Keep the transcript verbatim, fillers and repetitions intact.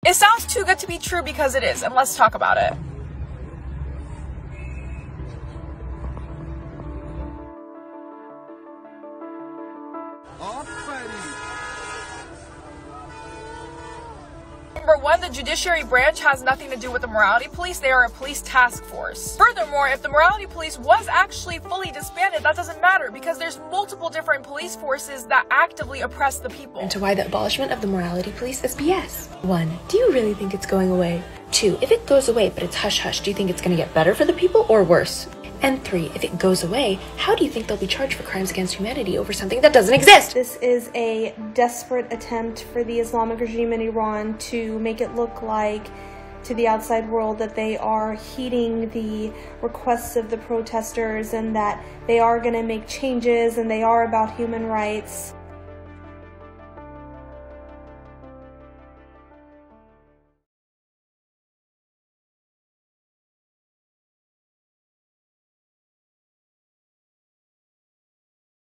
It sounds too good to be true because it is, and let's talk about it. Number one, the judiciary branch has nothing to do with the morality police. They are a police task force. Furthermore, if the morality police was actually fully disbanded, that doesn't matter because there's multiple different police forces that actively oppress the people. And to why the abolishment of the morality police is B S. One, do you really think it's going away? Two, if it goes away but it's hush-hush, do you think it's going to get better for the people or worse? And three, if it goes away, how do you think they'll be charged for crimes against humanity over something that doesn't exist? This is a desperate attempt for the Islamic regime in Iran to make it look like to the outside world that they are heeding the requests of the protesters and that they are going to make changes and they are about human rights.